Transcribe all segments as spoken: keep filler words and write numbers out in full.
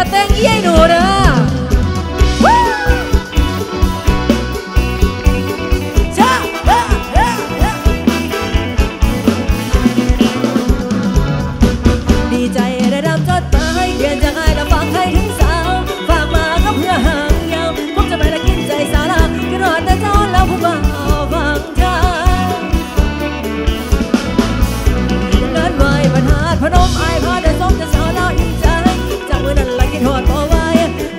เต้งยี่หนูเด้อดีใจได้รับจดหมายเขียนจากไอ้และฟังให้ถึงสาวฝากมาก็เพื่อห่างยาวคงจะไม่ละกินใจสาระก็รอแต่เจ้าแล้วผู้บ่าวฟังเธอเดินไหวปัญหาพนมไอ้พาเดินส้มจะสาวแล้วอิ่มใจจากมือนั้นละกินหอดบ่ไหว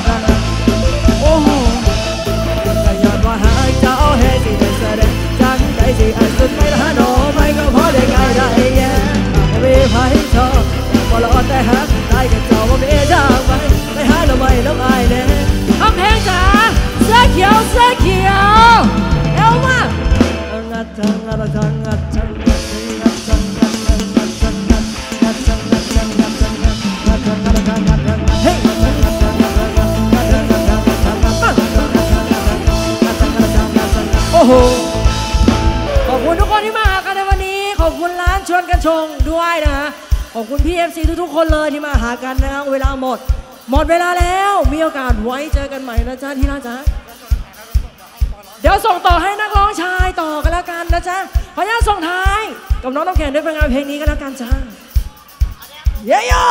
โอ้โหก็ย้อนว่าหากเจ้าเฮสิได้แสดงจังใจสิอันสุดไม่ละโนไม่ก็พอได้ง่ายได้แย่ไม่มีใครชอบบ่รอแต่หักได้กับเจ้าว่าไม่จ้างไปไปหาเราไม่น้ำอายแน่คำเพลงจ๋าเสื้อเขียวเสื้อเขียวเอวมางัดจังงัดจังงัดจังงัดจังงัดจังงัดจังงัดจังงัดจังงัดจังงัดจังงัดจังงัดจังงัดจังงัดเฮ้ยโอ้โหขอบคุณทุกคนที่มาหากันในวันนี้ขอบคุณร้านชวนกันชงด้วยนะขอบคุณพี่ เอฟ ซี ทุกๆคนเลยที่มาหากันนะครับเวลาหมดหมดเวลาแล้วมีโอกาสไว้เจอกันใหม่นะจ๊ะที่ร้านจ๊ะเดี๋ยวส่งต่อให้นักร้องชายต่อกันแล้วกันนะจ๊ะขออนุญาตส่งท้ายกับน้องน้ำแข็งด้วยผลงานเพลงนี้กันแล้วกันจ้าเย้โย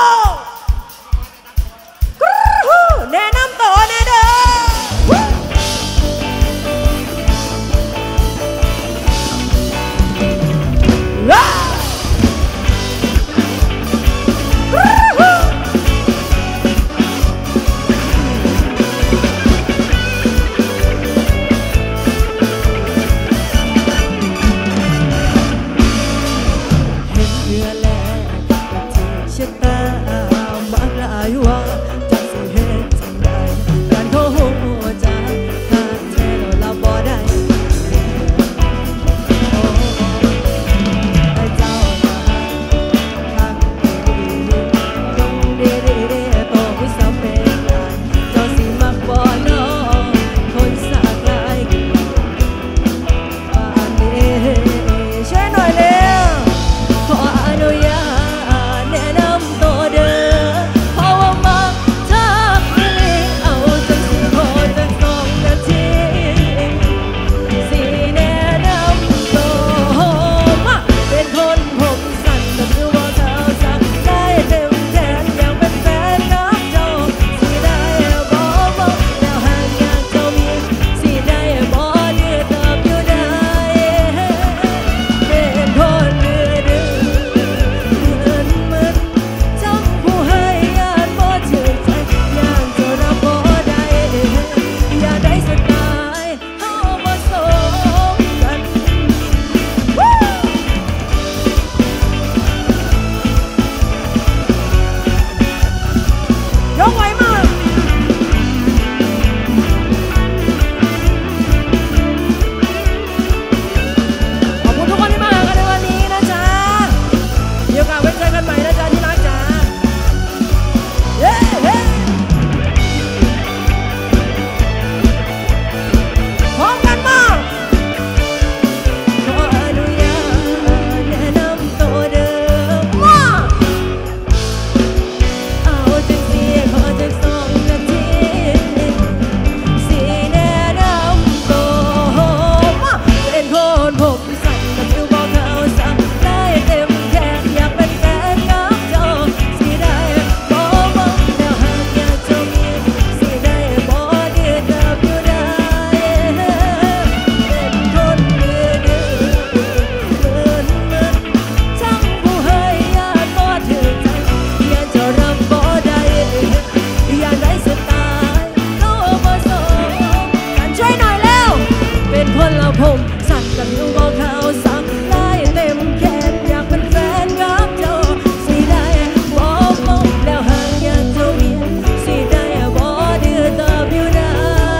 แนะนำต่อแน่เด้อชะตามักลายว่าจะสิเหตุจังใดการเขากับผมสั่งกับนิ้วบอกเขาสั่งไล่เต็มแขนอยากเป็นแฟนกับเจ้าสิได้บอกบอกแล้วห่างอยากเจ้าเมียสิได้บอกเดือดตอบอยู่ได้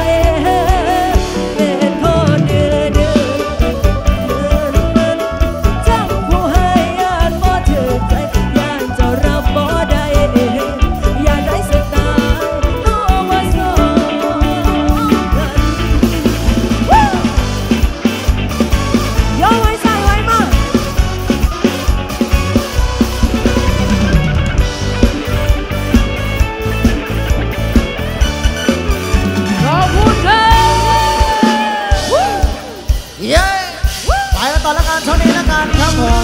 เป็นคนเดือดเดือดจังผู้ให้ยานบ่ถือใจยานเจ้ารับบ่ได้อยากได้สไตล์เอามาสอนโยไว้ใส่ไว้มาขอบคุณครับเย้ไปกันต่อแล้วกันช่วงนี้แล้วกันครับผม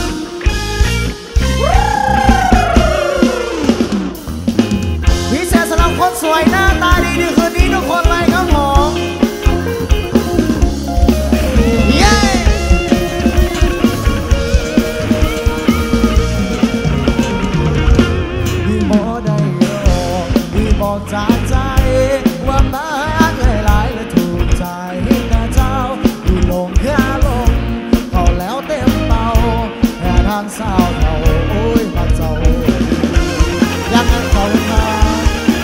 พิเศษสำหรับคนสวยหน้าตาดีในคืนนี้ทุกคนเลยครับผมเย้พี่บอกได้ยกพี่บอกจากใจว่ามาเลยหลายและถูกใจแต่เจ้าอยู่ลงแค่ลงเขาแล้วเต็มเตาแค่ทางสาวเขาโอ้ยมาเจ้าอยากให้เขาทาน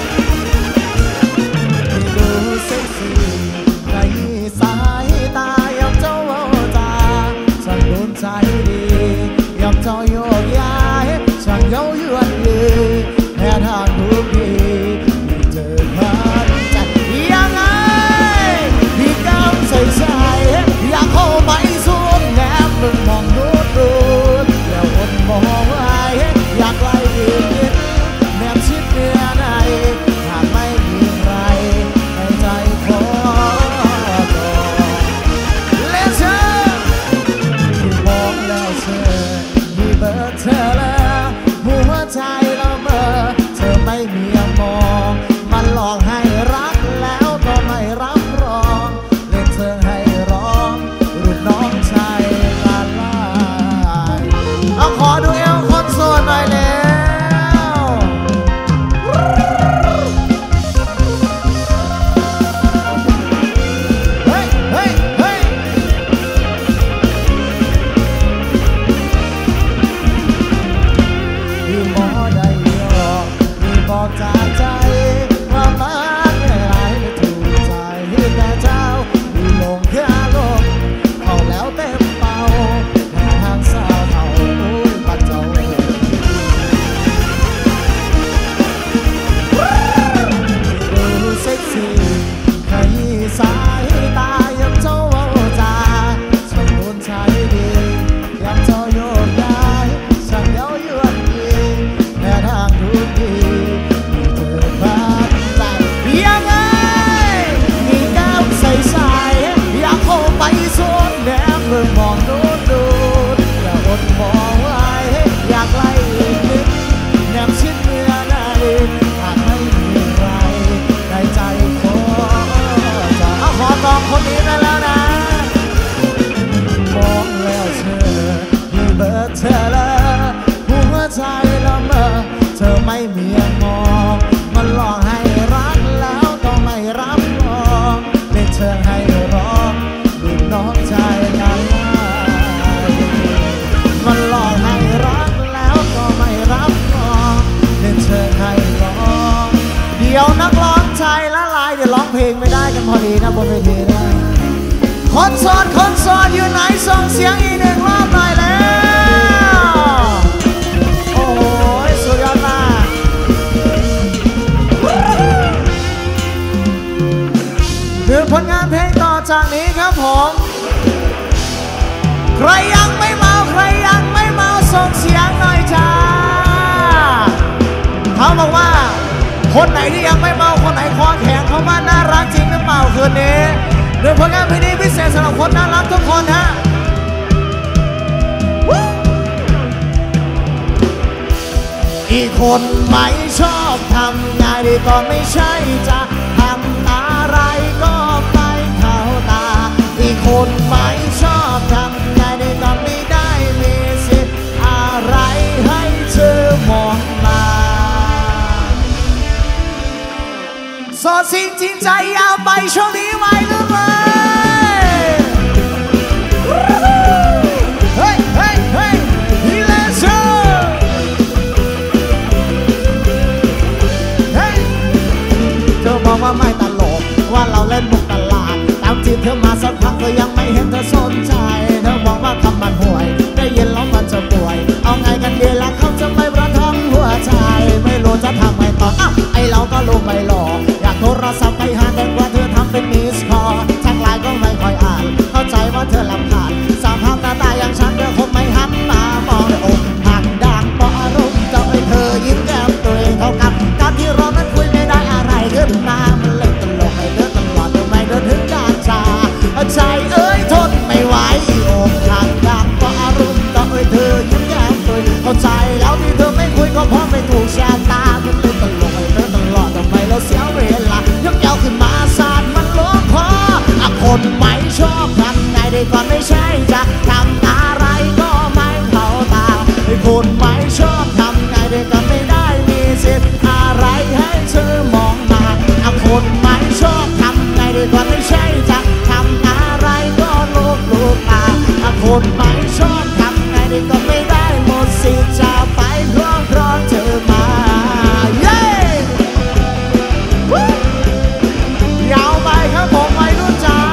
ที่ดูเซ็กซี่ในสายตายอมเจ้าเอาตาฉันโดนใจดียอมเจ้าโยกย้ายฉันเย้ายวนยืนแค่ทางทุกทีเจอพันใจยังไงพี่กำใส่ใจอยากเข้าไปสูดแนบมึงมองดูดูแล้วอดมองไว้อยากไล่ยืนแนบชิดเนื้อในหากไม่มีใครในใจขอต่อเลเชอร์พี่มองแล้วเธอมีเบอร์เธอแล้วหัวใจเราเมื่อเธอไม่มีมองมันหลอกให้รักแล้วก็ไม่รับรองเล่นเธอให้ร้องรุ่นน้องชายลาลายเอาขอดูเอวคนโสดหน่อยแล้วเฮ้ยเฮ้ยเฮ้ยพี่หมอได้ยอกพี่บอกจากใจว่ามาแค่ไหนไม่ถูกใจแต่เจ้าพี่ลงแค่ลงเขาแล้วเต็มเป่าแค่ทางสาวเขาโอ้ยปัดเจ้าดูเซ็กซี่ขยี้สายตายังเจ้าเอาจาฉันโดนใจดียังเจ้าโยกย้ายฉันเย้ายวนยีแค่ทางทุกทีมีเธอบ้านใจยังไงมีก้าวใส่สายอยากเข้าไปสูดแนบเมื่อมองดูดูอย่าอดมองไว้อยากไล่อีกนิดแนบชิดเมื่อไหร่หากไม่มีใครในใจขอจะเอาขอลองคนนี้ได้แล้วนะมองแล้วเธอมีเบอร์เธอแล้วหัวใจละเมอเธอไม่มีมองมันหลอกให้รักแล้วก็ไม่รับรองเล่นเธอให้ร้องรุ่นน้องชายกันมันหลอกให้รักแล้วก็ไม่รับรองเล่นเธอให้ร้องเดี๋ยวนักร้องชายละลายเดี๋ยวร้องเพลงไม่ได้กันพอดีนะบนเวทีนะคนโสดคนโสดอยู่ไหนส่งเสียงอีกหนึ่งรอบหน่อยแล้วโอ้ยสุดยอดมากคือผลงานเพลงต่อจากนี้ครับผมใครยังไม่เมาใครยังไม่เมาส่งเสียงหน่อยจ้าเขาบอกว่าคนไหนที่ยังไม่เมาคนไหนคอแข็งเขาว่าน่ารักจริงหรือเปล่าคืนนี้โดยผลงานเพลงนี้พิเศษสำหรับคนน่ารักทุกคนฮะอีกคนไม่ชอบทำงานดีก็ไม่ใช่จะทำอะไรก็ไม่เข้าตาอีกคนไม่ชอบทำงานดีก็ไม่ได้มีสิทธิ์อะไรให้เธอมองมาโสดจริงจริงใจยาวไปช่วงนี้ไว้หรือไม่จีบเธอมาสักพักก็ยังไม่เห็นเธอสนใจเธอบอกว่าคำมันห่วยได้ยินแล้วมันจะป่วยเอาไงกันดีล่ะเขาจะไม่ประทังหัวใจไม่รู้จะทำไงต่ออ้าวไอเราก็รู้ไม่หลอกอยากโทรศัพท์ไปหาแต่ว่าเธอทำเป็นมิสคอลแท็กไลน์ก็ไม่ค่อยอ่านเข้าใจว่าเธอลำคาญสามภาพหน้าตาอย่างฉันเธอคงไม่หันมามองเลยอกหักดังเพราะอารมณ์จะให้เธอยิ้มแก้มตัวเองเท่ากับการที่เรานั้นคุยไม่ได้อะไรขึ้นมามันเล่นตลกให้เดินตลอดไม่เดินถึงการชาใจเอ้ยทนไม่ไหวอกหักดังเพราะอารมณ์จะให้เธอยิ้มแย้มตัวเองเข้าใจแล้วที่เธอไม่คุยก็เพราะไม่ถูกชะตามันเล่นตลกให้เดินตลอดทำไมเราเสียเวลายกแก้วขึ้นมาสาดมันลงคอคนไม่ชอบทำไงดีกว่าไม่ใช่จะทำอะไรก็ไม่เข้าตาคนไม่ชอบทำไงดีกว่าไม่ได้มีสิทธิ์อะไรให้เธอมองมาคนไม่ชอบทำไงดีกว่าไม่ใช่จะทำอะไรก็ลูกลูกตาคนไม่ชอบทำไงดีก็ไม่ได้หมดสิทธิ์จะไปครองครองเธอมาเย้ยาวไปครับผมวัยรุ่นจ๋า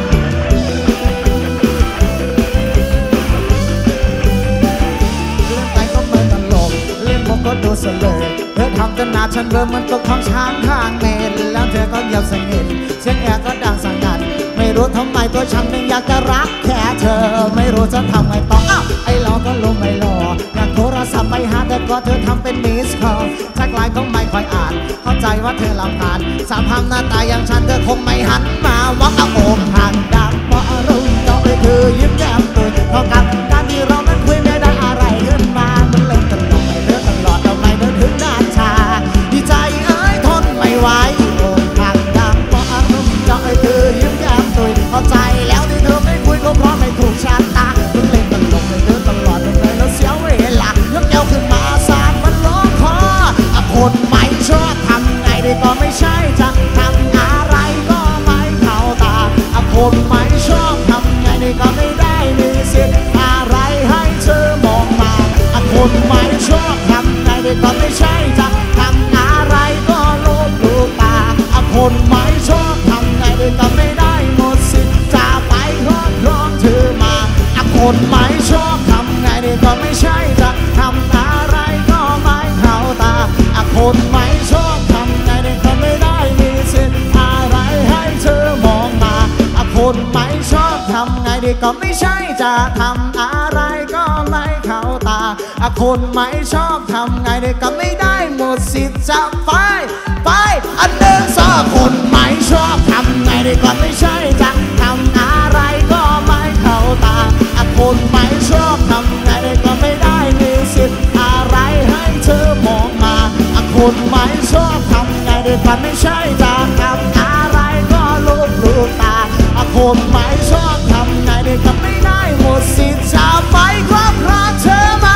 เล่นไปก็เหมือนตลกเล่นมุกก็ดูเสลอเธอทำจนหนาฉันเริ่มมันตกของช้างข้างเมนแล้วเธอก็เงียบสนิทเสียงแอร์ก็ดังสนั่นไม่รู้ทำไมตัวฉันยังอยากจะรักแค่เธอไม่รู้จะทำไงต่ออ้าวไอ้เราก็ลงไม่รออยากโทรศัพท์ไปหาแต่ก็เธอทำเป็นมิสคอลแท็กไลน์ก็ไม่ค่อยอ่านเข้าใจว่าเธอลำคาญสามภาพหน้าตาอย่างฉันเธอคงไม่หันมาว่าเอาโอมหันดังเพราะอารมณ์จะให้เธอยิ้มแย้มตัวเพราะกับการที่เรานั้นคุยไม่ได้อะไรขึ้นมามันเล่นตลกให้เธอตลอดทำไมเธอถึงด้านชาดีใจเอ้ยทนไม่ไหวโอมหันดังเพราะอารมณ์จะให้เธอยิ้มแย้มตัวเข้าใจแล้วที่เธอไม่คุยก็เพราะไม่ถูกชะตามันเล่นตลกให้เธอตลอดทำไมเราเสียเวลายกแก้วขึ้นมาสาดมันลงคอคนไม่ชอบทำไงดีก็ไม่ใช่จะทำอะไรก็ไม่เข้าตาคนไม่ชอบทำไงดีก็ไม่ได้มีสิทธิ์อะไรให้เธอมองมาคนไม่ชอบทำไงดีก็ไม่ใช่จะทำอะไรก็ลบลูกตาคนไม่ชอบทำไงดีก็ไม่ได้หมดสิทธิ์จะไปครอบครองเธอมาคนไม่ชอบทำไงดีก็ไม่ใช่จะทำอะไรก็ไม่เข้าตาคนไม่ชอบทำไงดีก็ไม่ได้มีสิทธิ์อะไรให้เธอมองมาคนไม่ชอบทำไงดีก็ไม่ใช่จะทำอะไรก็ไม่เข้าตาคนไม่ชอบทำไงดีก็ไม่ได้หมดสิทธิ์จะไปไปอันหนึ่งสองคนไม่ชอบทำไงดีก็ไม่ใช่จะทำอะไรก็ไม่เข้าตาคนไม่ชอบทำไงดีก็ไม่ได้มีสิทธิ์อะไรให้เธอมองมาคนไม่ชอบทำไงดีก็ไม่ใช่จะทำอะไรก็ลบลูกตาคนไม่ชอบทำไงดีก็ไม่ได้หมดสิทธิ์จะไปครอบครองเธอมา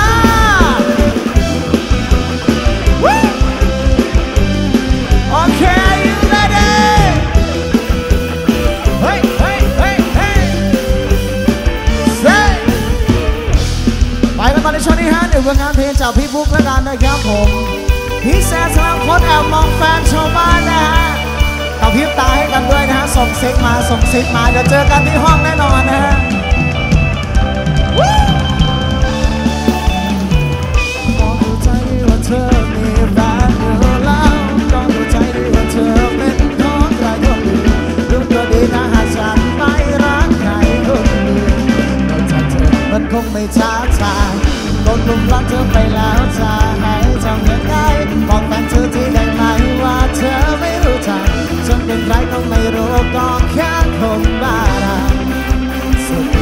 โอเคอยู่ได้เด้เฮ้ยเฮ้ยเฮ้ยเฮ้ยเซ่ไปกันตอนในช่วงนี้ฮะเดี๋ยวงานเพลงจากพี่ฟุกแล้วกันนะครับผมพี่แซ่สำหรับคนแอบมองแฟนชาวบ้านนะฮะกระพริบตาให้กันด้วยนะฮะส่งซิกมาส่งซิกมาเดี๋ยวเจอกันที่ห้องแน่นอนนะฮะต้องดูใจว่าเธอมีแฟนอยู่แล้วต้องดูใจว่าเธอเป็นของใครคนอื่นรู้ตัวดีนะหากฉันไม่รักใครคนอื่นนอกจากเธอมันคงไม่ช้าช้าโดนลุ่มรักเธอไปแล้วจะให้ทำยังไงบอกแฟนเธอที่ได้ไหมว่าเธอไม่รู้จักฉันเป็นใครก็ไม่รู้ก็แค่คนบ้าสุด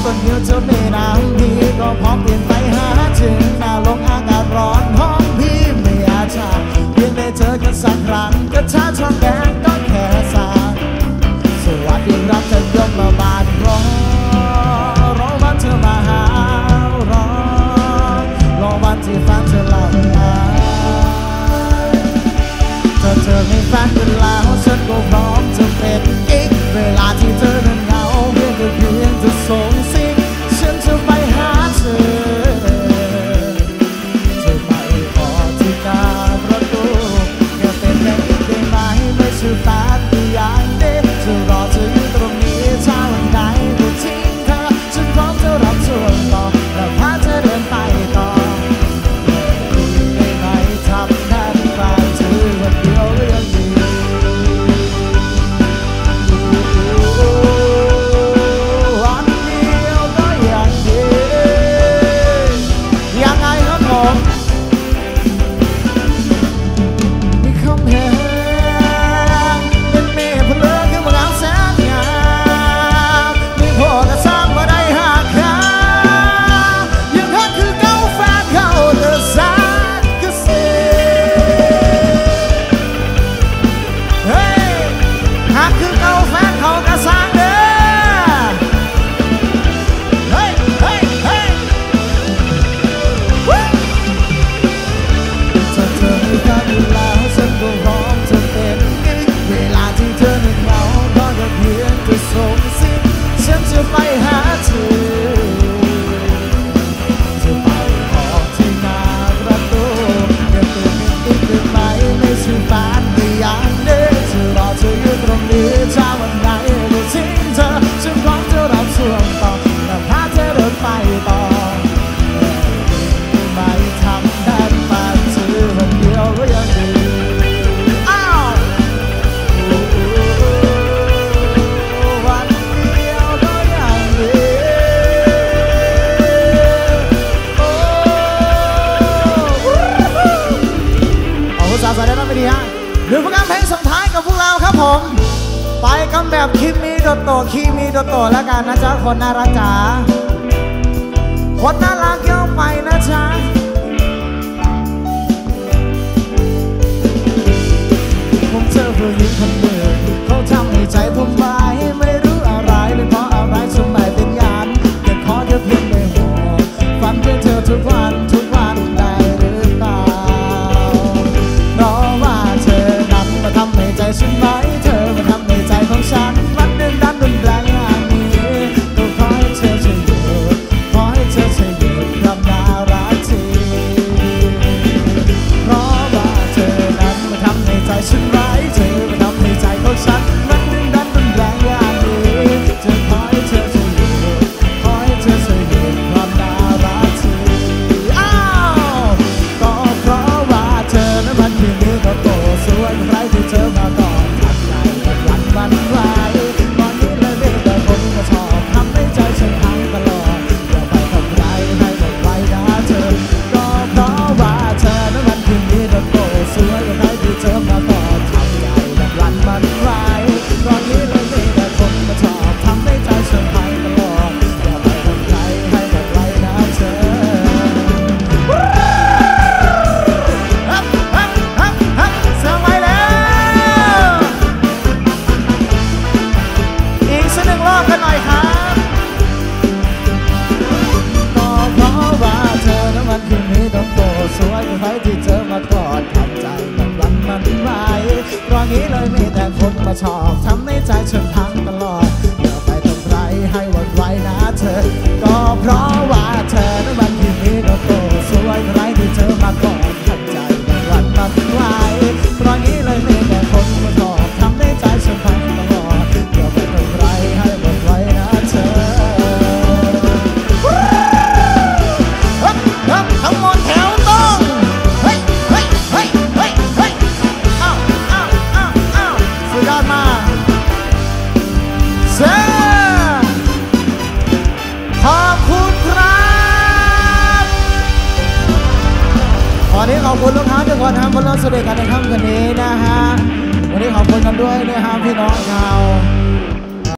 ต้นเดียวจะไม่น้ำพี่ก็พร้อมเปลี่ยนไปหาถึงหน้าลงอากาศร้อนห้องพี่ไม่อาชาเพียงได้เจอกันสักครั้งก็ช้าช่องแดงก็แค่สางสวัสดีรับจะยกมาบานรอรอวันเธอมาหารอรอวันที่ฟ้าเธอหลับตาถ้าเธอไม่แฟนกันแล้วฉันก็พร้อมจะเป็นกิ๊กเวลาที่เธอนั้นเหงาเพียงแต่เพียงจะส่งสิ่งฉันจะไปหาเธอเธอไม่พอที่หน้าประตูแค่เป็นแค่กิ๊กได้ไหมไม่ใช่แฟนที่อย่างเด็กจะรอเธออยู่ตรงนี้ถ้าวันไหนก็ทิ้งเธอฉันพร้อมจะรับส่วนต่อและพาเธอเดินไปต่อได้ไหมทำแทนแฟนเธอวันเดียวก็ยังดีวันเดียวก็ยังดียังไงครับผมมีคำแหงเป็นเมฆเพลิงขึ้นมาแล้วแสนงามมีพ่อกระซ้ำมาได้หักขายังหักคือเก้าแฟนเขาเดือดสาดกระเซ็เฮ้ยหักคือเก้าแฟนเขากระซ้ำเด้อเฮ้ยเฮ้ยเฮ้ยถ้าเธอไม่ฟังแล้วฉันก็พร้อมจะเป็นกิ๊กเวลาที่เธอนั้นเหงาก็จะเพียงจะส่งสิ่งฉันจะไปหาเธอจะไปขอที่หน้าประตูอย่าเป็นกิ๊กได้ไหมไม่ใช่แฟนแต่อย่างเด็กจะรอเธออยู่ตรงนี้ถ้าวันไหนก็ทิ้งเธอฉันพร้อมจะรับส่วนต่อและพาเธอเดินไปต่อไม่ทำแทนแฟนเธอวันเดียวก็ยังดีอ้าววันเดียวก็ยังดีโอ้เอาภาษาใส่ได้ไหมไม่ดีฮะหนึ่งผลงานเพลงส่งท้ายกับพวกเราครับผมไปกันแบบคิมิโดโตะคิมิโดโตะแล้วกันนะจ๊ะคนน่ารักจ๋าคนน่ารักย่อมไปนะจ๊ะผมเจอผู้หญิงคนหนึ่งเขาทำให้ใจผมไหวไม่รู้อะไรเป็นเพราะอะไรฉันไม่เป็นยานแต่ขอแค่เพียงได้หัวฝันเพื่อเธอทุกวันทุกวันได้หรือเปล่าเพราะว่าเธอนั้นมาทำให้ใจฉันไหวเธอมาทำให้ใจของฉันมันเดินดันรุนแรงอย่างนี้ก็ขอให้เธอช่วยหยุดขอให้เธอช่วยหยุดความน่ารักทีเพราะว่าเธอนั้นมาทำให้ใจฉันไหวเธอมาทำให้ใจของฉันมันเดินดันรุนแรงอย่างนี้จะขอให้เธอช่วยหยุดขอให้เธอช่วยหยุดความน่ารักทีอ้าวก็เพราะว่าเธอนั้นมันคือมือก็โตสวยใครที่เธอมาก่อนทักใจมันรันมันไหวตอนนี้เลยไม่แต่คนมาชอบทำให้ใจฉันพังตลอดอย่าไปทำไรให้หมดไว้นะเธอก็เพราะว่าเธอนั้นมันคือมือก็โตสวยใครที่เธอมาก่อนทักใจมันรันมันไหวตอนนี้เลยไม่แต่คนมาชอบทำให้ใจฉันพังตลอดอย่าไปทำไรให้หมดไว้นะเธอฮับฮับฮับฮับเสียงไว้แล้วอีกสักหนึ่งรอบกันหน่อยครับก็เพราะว่าเธอนั้นมันคือมีดอกโตสวยใครที่เธอมากอดทำใจมันรันมันไหวตอนนี้เลยมีแต่คนมาชอบทำให้ใจฉันพังตลอดอย่าไปทำไรให้หวั่นไหวนะเธอก็เพราะว่าเธอนั้นมันคือมีดอกโตสวยใครที่เธอมากอดทำใจมันรันมันไหวตอนนี้เลยมีแต่คนมาชอบทำให้ใจฉันพังตลอดอย่าไปทำไรให้หวั่นไหวนะเธอทั้งหมดแถวต้องเฮ้ยเฮ้ยเฮ้ยเฮ้ยเฮ้ยอ้าวอ้าวอ้าวอ้าวสุดยอดมากเซ่ขอบคุณครับวันนี้ขอบคุณลูกค้าทุกคนนะครับบนรถเสด็จกันในค่ำคืนนี้นะฮะวันนี้ขอบคุณกันด้วยนะฮะพี่น้องชาว